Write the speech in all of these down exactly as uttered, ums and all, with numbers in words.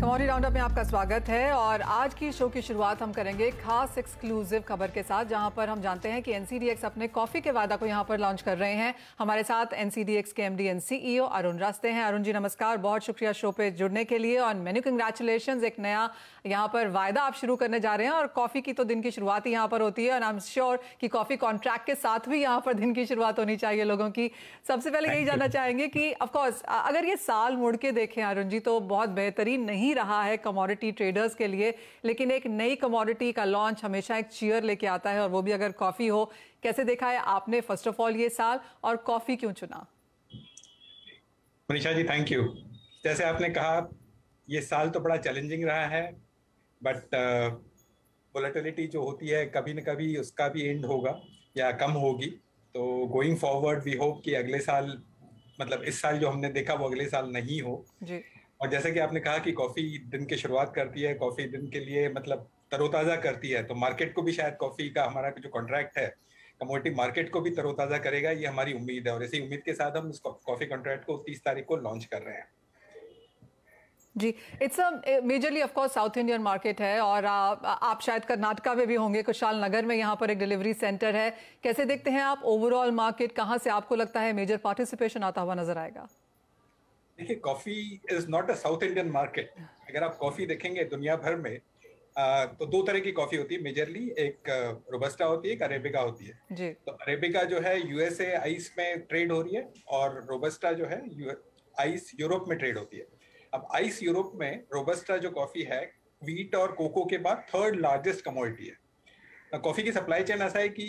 Commodity roundup में आपका स्वागत है और आज की शो की शुरुआत हम करेंगे खास एक्सक्लूसिव खबर के साथ, जहां पर हम जानते हैं कि एनसीडीएक्स अपने कॉफी के वादा को यहां पर लॉन्च कर रहे हैं। हमारे साथ एनसीडीएक्स के एमडी एंड सीईओ अरुण रास्ते हैं। अरुण जी नमस्कार, बहुत शुक्रिया शो पे जुड़ने के लिए और मेन्यू कंग्रेचुलेशंस, एक नया यहाँ पर वायदा आप शुरू करने जा रहे हैं और कॉफी की तो दिन की शुरुआत ही यहाँ पर होती है और आई एम श्योर कि कॉफी कॉन्ट्रैक्ट के साथ भी यहाँ पर दिन की शुरुआत होनी चाहिए लोगों की। सबसे पहले यही जानना चाहेंगे कि ऑफ कोर्स अगर ये साल मुड़ के देखें अरुण जी तो बहुत बेहतरीन नहीं रहा है कमोडिटी ट्रेडर्स के लिए, लेकिन एक नई कमोडिटी का लॉन्च हमेशा एक चीयर लेके आता है और वो भी अगर कॉफी हो। कैसे देखा है आपने फर्स्ट ऑफ ऑल ये साल और कॉफी क्यों चुना? Manisha ji thank you. जैसे आपने कहा ये साल तो बड़ा चैलेंजिंग रहा है, बट वोलेटिलिटी uh, जो होती है कभी न कभी उसका भी एंड होगा या कम होगी। तो गोइंग फॉरवर्ड वी होप कि अगले साल, मतलब इस साल जो हमने देखा वो अगले साल नहीं हो जी। और जैसे कि आपने कहा कि कॉफी दिन की शुरुआत करती है, कॉफी दिन के लिए मतलब तरोताजा करती है, तो मार्केट को भी शायद कॉफी का हमारा जो कॉन्ट्रैक्ट है कमोडिटी मार्केट को भी तरोताजा करेगा, ये हमारी उम्मीद है। और इसी उम्मीद के साथ हम इस कॉफी कॉन्ट्रैक्ट को तीस तारीख को लॉन्च कर रहे हैं जी। It's a majorly of course South Indian market है और आ, आप शायद कर्नाटका में भी होंगे, कुशाल नगर में यहाँ पर एक डिलीवरी सेंटर है। कैसे देखते हैं आप ओवरऑल मार्केट, कहाँ से आपको लगता है मेजर पार्टिसिपेशन आता हुआ नजर आएगा? देखिए coffee is not a South Indian market. अगर आप कॉफी देखेंगे दुनिया भर में आ, तो दो तरह की कॉफी होती है मेजरली, एक रोबस्टा होती है, एक अरेबिका होती है जी। तो अरेबिका जो है यूएसए आइस में ट्रेड हो रही है और रोबस्टा जो है आइस यूरोप में ट्रेड होती है। अब आइस यूरोप में रोबस्टा जो कॉफी है व्हीट और कोको के बाद थर्ड लार्जेस्ट कमोडिटी है। कॉफी की सप्लाई चेन ऐसा है कि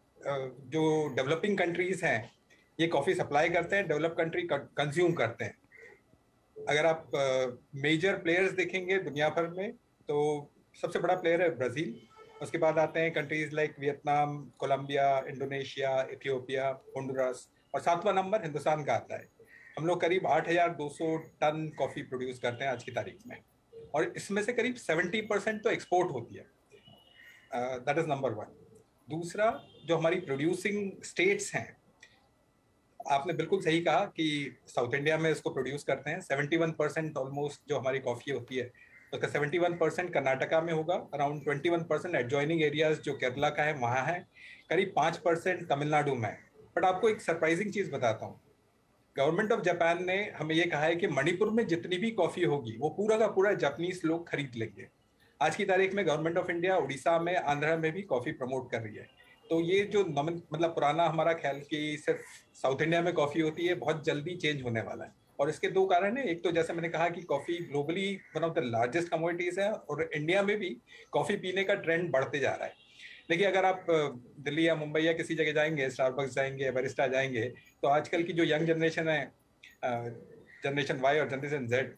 जो डेवलपिंग कंट्रीज हैं ये कॉफी सप्लाई करते हैं, डेवलप कंट्री कंज्यूम करते हैं। अगर आप मेजर uh, प्लेयर्स देखेंगे दुनिया भर में तो सबसे बड़ा प्लेयर है ब्राजील, उसके बाद आते हैं countries like Vietnam, Colombia, Indonesia, Ethiopia, Honduras और सातवां नंबर हिंदुस्तान का आता है। हम लोग करीब आठ हज़ार दो सौ टन कॉफी प्रोड्यूस करते हैं आज की तारीख में और इसमें से करीब सत्तर परसेंट तो एक्सपोर्ट होती है। That is number one. दूसरा, जो हमारी प्रोड्यूसिंग स्टेट्स हैं, आपने बिल्कुल सही कहा कि साउथ इंडिया में इसको प्रोड्यूस करते हैं। इकहत्तर परसेंट ऑलमोस्ट जो हमारी कॉफी होती है उसका इकहत्तर परसेंट कर्नाटका में होगा, अराउंड इक्कीस परसेंट एडजॉइनिंग एरियाज जो केरला का है वहाँ है, करीब पाँच परसेंट तमिलनाडु में है। बट आपको एक सरप्राइजिंग चीज बताता हूँ, गवर्नमेंट ऑफ जापान ने हमें ये कहा है कि मणिपुर में जितनी भी कॉफी होगी वो पूरा का पूरा जापानीज लोग खरीद लेंगे। आज की तारीख में गवर्नमेंट ऑफ इंडिया उड़ीसा में, आंध्रा में भी कॉफी प्रमोट कर रही है। तो ये जो नमन मतलब पुराना हमारा ख्याल कि सिर्फ साउथ इंडिया में कॉफी होती है बहुत जल्दी चेंज होने वाला है। और इसके दो कारण है, एक तो जैसे मैंने कहा कि coffee globally one of the largest commodities है और इंडिया में भी कॉफी पीने का ट्रेंड बढ़ते जा रहा है। देखिए अगर आप दिल्ली या मुंबई या किसी जगह जाएंगे, स्टारबक्स जाएंगे, बरिस्टा जाएंगे, तो आजकल की जो यंग जनरेशन है, जनरेशन वाई और जनरेशन जेड,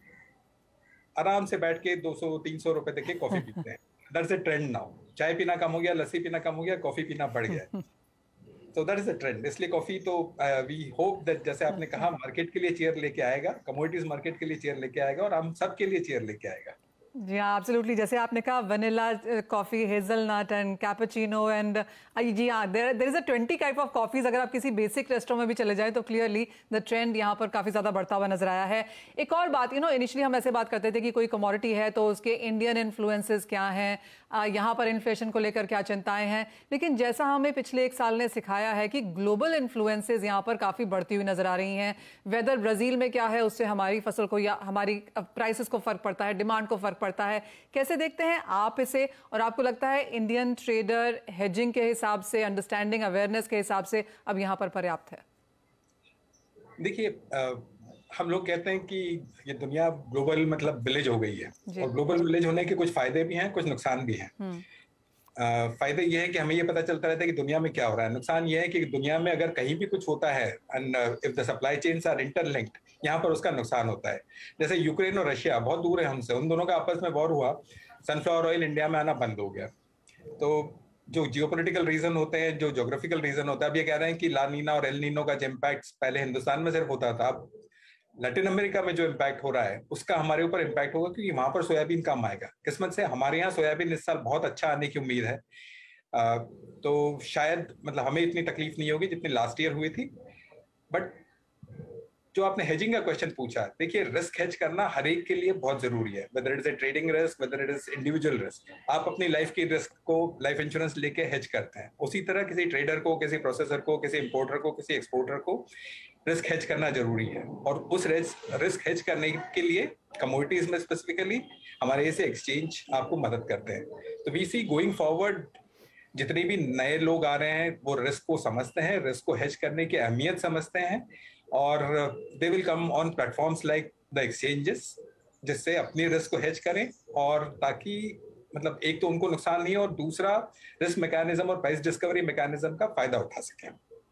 आराम से बैठ के दो सौ तीन सौ रुपए दे के कॉफी पीते हैं। That's a trend now. चाय पीना कम हो गया, लस्सी पीना कम हो गया, कॉफी पीना बढ़ गया। तो दैट इज अ ट्रेंड। इसलिए कॉफी तो वी होप दैट, जैसे आपने कहा, मार्केट के लिए चेयर लेके आएगा, कमोडिटीज मार्केट के लिए चेयर लेके आएगा और हम सब के लिए चेयर लेके आएगा। जी हाँ, एब्सोल्युटली। जैसे आपने कहा vanilla coffee, hazelnut and cappuccino and जी हाँ, there there is a twenty type of coffees. अगर आप किसी बेसिक रेस्टोरेंट में भी चले जाएं तो क्लियरली द ट्रेंड यहाँ पर काफी ज्यादा बढ़ता हुआ नजर आया है। एक और बात, यू नो इनिशियली हम ऐसे बात करते थे कि कोई कमोडिटी है तो उसके इंडियन इन्फ्लुएंसेस क्या हैं, यहाँ पर इन्फ्लेशन को लेकर क्या चिंताएं हैं, लेकिन जैसा हमें पिछले एक साल ने सिखाया है कि ग्लोबल इन्फ्लुएंसेस यहाँ पर काफी बढ़ती हुई नजर आ रही हैं। वेदर ब्राजील में क्या है उससे हमारी फसल को या हमारी प्राइसेस को फर्क पड़ता है, डिमांड को फर्क पड़ता है। कैसे देखते हैं आप इसे, और आपको लगता है इंडियन ट्रेडर हेजिंग के हिसाब से, अंडरस्टैंडिंग, अवेयरनेस के हिसाब से अब यहां पर पर्याप्त है? देखिए हम लोग कहते हैं कि ये दुनिया ग्लोबल मतलब विलेज हो गई है और ग्लोबल विलेज होने के कुछ फायदे भी हैं, कुछ नुकसान भी हैं। Uh, फायदे ये है कि हमें ये पता चलता रहता है कि दुनिया में क्या हो रहा है। नुकसान ये है कि दुनिया में अगर कहीं भी कुछ होता है and if the supply chains are interlinked, यहाँ पर उसका नुकसान होता है। जैसे यूक्रेन और रशिया बहुत दूर है हमसे, उन दोनों का आपस में वॉर हुआ, सनफ्लावर ऑयल इंडिया में आना बंद हो गया। तो जो जियोपॉलिटिकल रीजन होते हैं, जो ज्योग्राफिकल रीजन होता है, अब ये कह रहे हैं कि ला नीना और एल नीनो का जो इम्पैक्ट पहले हिंदुस्तान में सिर्फ होता था, अब लैटिन अमेरिका में जो इम्पैक्ट हो रहा है उसका हमारे ऊपर इम्पैक्ट होगा, क्योंकि वहां पर सोयाबीन कम आएगा। किस्मत से हमारे यहाँ सोयाबीन इस साल बहुत अच्छा आने की उम्मीद है। आ, तो शायद मतलब हमें इतनी तकलीफ नहीं होगी जितनी लास्ट ईयर हुई थी। बट जो आपने हेजिंग का क्वेश्चन पूछा, देखिए रिस्क हेज करना हर एक के लिए बहुत जरूरी है, whether it is a trading risk, whether it is individual risk. आप अपनी लाइफ की रिस्क को लाइफ इंश्योरेंस लेके हेज करते हैं, उसी तरह किसी ट्रेडर को, किसी प्रोसेसर को, किसी इंपोर्टर को, किसी एक्सपोर्टर को रिस्क हेज करना जरूरी है। और उस रिस्क हेज करने के लिए कमोडिटीज में स्पेसिफिकली हमारे ऐसे एक्सचेंज आपको मदद करते हैं। तो वी सी गोइंग फॉरवर्ड जितने भी नए लोग आ रहे हैं वो रिस्क को समझते हैं, रिस्क को हेज करने की अहमियत समझते हैं, और they will come on platforms like the exchanges, जिससे अपनी रिस्क को हेज करें, और ताकि मतलब एक तो उनको नुकसान नहीं और दूसरा रिस्क मैकेनिज्म और प्राइस डिस्कवरी मैकेनिज्म का फायदा उठा सकें।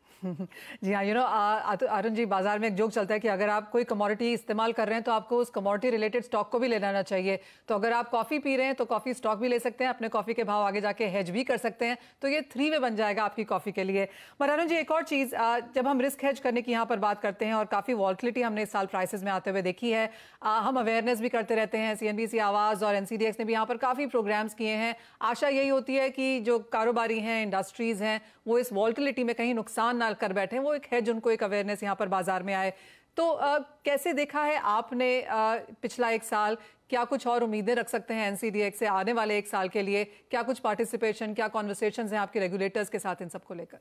जी हाँ, यू नो अरुण जी, बाजार में एक जोक चलता है कि अगर आप कोई कमोडिटी इस्तेमाल कर रहे हैं तो आपको उस कमोडिटी रिलेटेड स्टॉक को भी ले लेना चाहिए। तो अगर आप कॉफी पी रहे हैं तो कॉफी स्टॉक भी ले सकते हैं, अपने कॉफी के भाव आगे जाके हेज भी कर सकते हैं, तो ये थ्री वे बन जाएगा आपकी कॉफी के लिए। पर अरुण जी, एक और चीज, जब हम रिस्क हेज करने की यहाँ पर बात करते हैं और काफी वॉल्टिलिटी हमने इस साल प्राइसेस में आते हुए देखी है, हम अवेयरनेस भी करते रहते हैं, सीएनबीसी आवाज और एनसीडीएक्स ने भी यहाँ पर काफी प्रोग्राम्स किए हैं। आशा यही होती है कि जो कारोबारी हैं, इंडस्ट्रीज हैं, वो इस वॉल्टिलिटी में कहीं नुकसान ना कर बैठे, वो एक है जिनको एक अवेयरनेस यहाँ पर बाजार में आए। तो आ, कैसे देखा है आपने आ, पिछला एक साल, क्या कुछ और उम्मीदें रख सकते हैं एनसीडीएक्स से आने वाले एक साल के लिए? क्या कुछ पार्टिसिपेशन, क्या कॉन्वर्सेशंस हैं आपके रेगुलेटर्स के साथ इन सबको लेकर?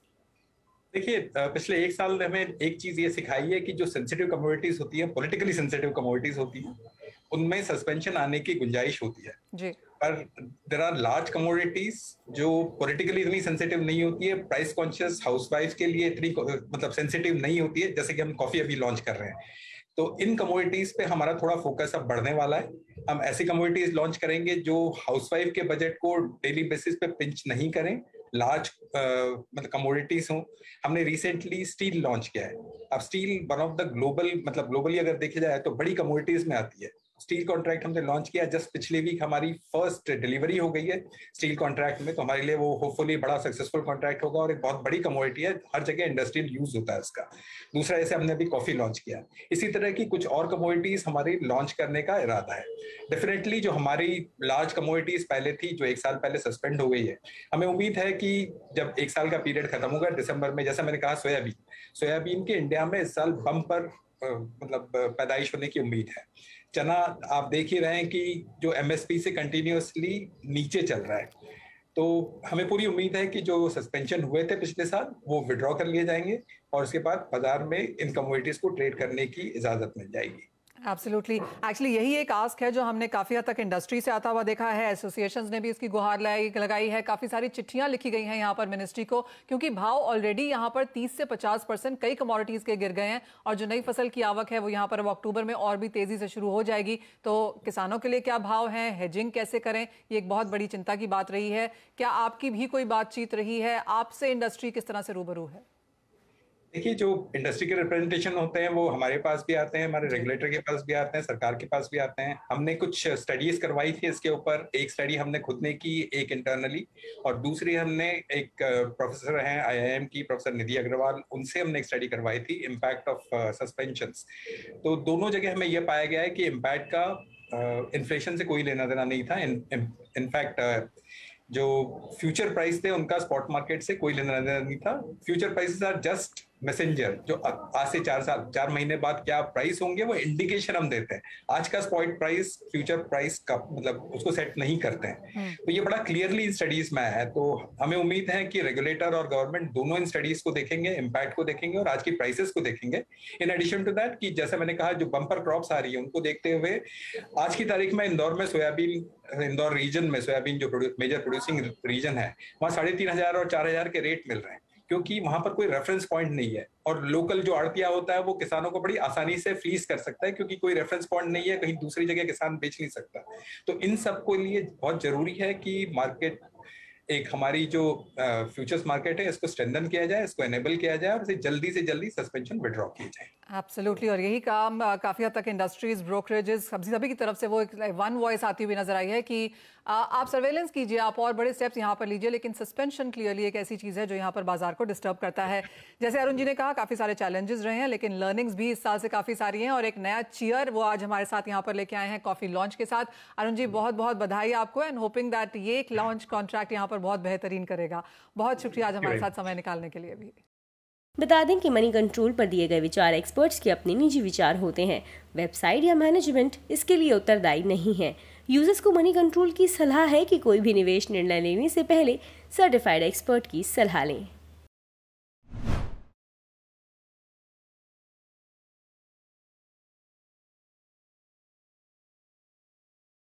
देखिए, पिछले एक साल में हमें एक चीज ये सिखाई है कि जो सेंसिटिव कमोडिटीज होती है, पॉलिटिकली सेंसिटिव कमोडिटीज होती हैं, उनमें सस्पेंशन आने की गुंजाइश होती है जी। पर देयर आर लार्ज कमोडिटीज जो पॉलिटिकली इतनी सेंसिटिव नहीं होती है, प्राइस कॉन्शियस हाउसवाइफ के लिए इतनी मतलब सेंसिटिव नहीं होती है, जैसे कि हम कॉफी अभी लॉन्च कर रहे हैं। तो इन कमोडिटीज पे हमारा थोड़ा फोकस अब बढ़ने वाला है। हम ऐसी कमोडिटीज लॉन्च करेंगे जो हाउसवाइफ के बजट को डेली बेसिस पे पिंच नहीं करें, लार्ज मतलब कमोडिटीज हों। हमने रिसेंटली स्टील लॉन्च किया है। अब steel one of the global मतलब ग्लोबली अगर देखा जाए तो बड़ी कमोडिटीज में आती है। स्टील कॉन्ट्रैक्ट हमने लॉन्च किया, जस्ट पिछले वीक हमारी फर्स्ट डिलीवरी हो गई है स्टील कॉन्ट्रैक्ट में, तो हमारे लिए वो होपफुली बड़ा सक्सेसफुल कॉन्ट्रैक्ट होगा और एक बहुत बड़ी कमोडिटी है, हर जगह इंडस्ट्रियल यूज होता है इसका। दूसरा, जैसे हमने अभी कॉफी लॉन्च किया, इसी तरह की कुछ और कमोडिटीज हमारी लॉन्च करने का इरादा है। डेफिनेटली जो हमारी लार्ज कमोडिटीज पहले थी, जो एक साल पहले सस्पेंड हो गई है, हमें उम्मीद है कि जब एक साल का पीरियड खत्म होगा दिसंबर में, जैसा मैंने कहा सोयाबीन सोयाबीन के इंडिया में इस साल बम्पर मतलब पैदाइश होने की उम्मीद है। चना आप देख ही रहे हैं कि जो एमएसपी से कंटिन्यूअसली नीचे चल रहा है, तो हमें पूरी उम्मीद है कि जो सस्पेंशन हुए थे पिछले साल वो विड्रॉ कर लिए जाएंगे और उसके बाद बाजार में इन कमोडिटीज को ट्रेड करने की इजाजत मिल जाएगी। एब्सोल्युटली, एक्चुअली यही एक आस्क है जो हमने काफ़ी हद तक इंडस्ट्री से आता हुआ देखा है। एसोसिएशंस ने भी इसकी गुहार लगाई है, काफ़ी सारी चिट्ठियां लिखी गई हैं यहाँ पर मिनिस्ट्री को, क्योंकि भाव ऑलरेडी यहाँ पर तीस से पचास परसेंट कई कमोडिटीज़ के गिर गए हैं और जो नई फसल की आवक है वो यहाँ पर अब अक्टूबर में और भी तेज़ी से शुरू हो जाएगी। तो किसानों के लिए क्या भाव हैं, हेजिंग कैसे करें, ये एक बहुत बड़ी चिंता की बात रही है। क्या आपकी भी कोई बातचीत रही है, आपसे इंडस्ट्री किस तरह से रूबरू है? देखिए, जो इंडस्ट्री के रिप्रेजेंटेशन होते हैं वो हमारे पास भी आते हैं, हमारे रेगुलेटर के पास भी आते हैं, सरकार के पास भी आते हैं। हमने कुछ स्टडीज करवाई थी इसके ऊपर, एक स्टडी हमने खुद ने की, एक इंटरनली, और दूसरी हमने एक प्रोफेसर हैं आईआईएम की, प्रोफेसर निधि अग्रवाल, उनसे हमने एक स्टडी करवाई थी, इम्पैक्ट ऑफ सस्पेंशंस। तो दोनों जगह हमें यह पाया गया है कि इम्पैक्ट का इन्फ्लेशन uh, से कोई लेना देना नहीं था। इनफैक्ट इन, जो फ्यूचर प्राइस थे उनका स्पॉट मार्केट से कोई लेना देना नहीं था। Future prices are just messenger, जो आज से चार साल चार महीने बाद क्या प्राइस होंगे वो इंडिकेशन हम देते हैं। आज का स्पॉट प्राइस फ्यूचर प्राइस का मतलब उसको सेट नहीं करते हैं। तो ये बड़ा क्लियरली इन स्टडीज में आया है। तो हमें उम्मीद है कि रेगुलेटर और गवर्नमेंट दोनों इन स्टडीज को देखेंगे, इम्पैक्ट को देखेंगे और आज की प्राइसेस को देखेंगे। इन एडिशन टू दैट कि जैसे मैंने कहा, जो बम्पर क्रॉप्स आ रही है उनको देखते हुए आज की तारीख में इंदौर में सोयाबीन, इंदौर रीजन में सोयाबीन जो मेजर प्रोड्यूसिंग रीजन है, वहाँ साढ़े तीन हजार और चार हजार के रेट मिल रहे हैं, क्योंकि वहां पर कोई रेफरेंस पॉइंट नहीं है। और लोकल जो आड़तिया होता है वो किसानों को बड़ी आसानी से फ्लीस कर सकता है, क्योंकि कोई रेफरेंस पॉइंट नहीं है, कहीं दूसरी जगह किसान बेच नहीं सकता। तो इन सब के लिए बहुत जरूरी है कि मार्केट, एक हमारी जो फ्यूचर्स मार्केट है, इसको स्ट्रेंथन किया जाए, इसको एनेबल किया जाए और इसे जल्दी से जल्दी सस्पेंशन विड्रॉ किया जाए। एब्सोल्युटली, और यही काम काफ़ी हद तक इंडस्ट्रीज, ब्रोकरेजेस, सभी सभी की तरफ से वो एक वन वॉइस आती हुई नजर आई है कि आ, आप सर्वेलेंस कीजिए, आप और बड़े स्टेप्स यहाँ पर लीजिए, लेकिन सस्पेंशन क्लियरली एक ऐसी चीज़ है जो यहाँ पर बाजार को डिस्टर्ब करता है। जैसे अरुण जी ने कहा, काफ़ी सारे चैलेंजेस रहे हैं, लेकिन लर्निंग्स भी इस साल से काफ़ी सारी हैं और एक नया चीयर वो आज हमारे साथ यहाँ पर लेके आए हैं कॉफ़ी लॉन्च के साथ। अरुण जी, बहुत बहुत बधाई आपको, एंड होपिंग दैट ये एक लॉन्च कॉन्ट्रैक्ट यहाँ पर बहुत बेहतरीन करेगा। बहुत शुक्रिया आज हमारे साथ समय निकालने के लिए भी। बता दें कि मनी कंट्रोल पर दिए गए विचार एक्सपर्ट्स के अपने निजी विचार होते हैं। वेबसाइट या मैनेजमेंट इसके लिए उत्तरदायी नहीं है। यूजर्स को मनी कंट्रोल की सलाह है कि कोई भी निवेश निर्णय लेने से पहले सर्टिफाइड एक्सपर्ट की सलाह लें।